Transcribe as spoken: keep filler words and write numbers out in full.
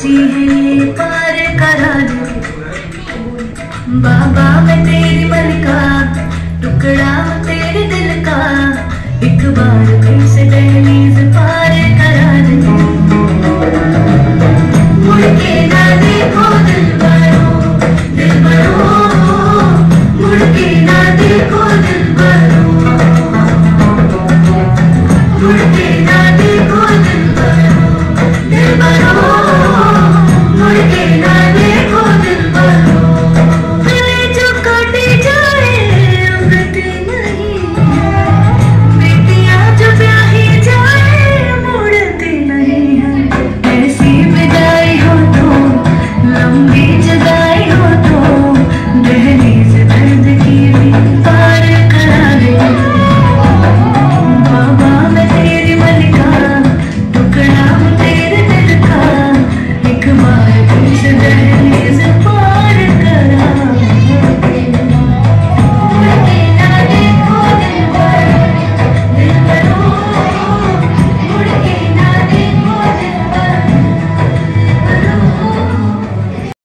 मर्जी है पार करा दे बाबा, मैं तेरी मलिका, टुकड़ा तेरे दिल का, एक बार फिर से दहलीज पार करा दे। मुड़ के ना देखो दिलबरो, दिलबरो, मुड़ के ना देखो दिलबरो, मुड़ के ना देखो दिलबरो, दिलबरो, मुड़ के ना देखो दिलबरो। जो काटे जाए अमृत नहीं, बेटियां जो ब्याही जाए मुड़ती नहीं है। ऐसी विदाई हो तो, लंबी जुदाई हो तो, दहलीज दर्द की भी पार करा दे बाबा, मैं तेरी मलिका, टुकड़ा हूँ तेरे दिल का, एक बार फिर से दहलीज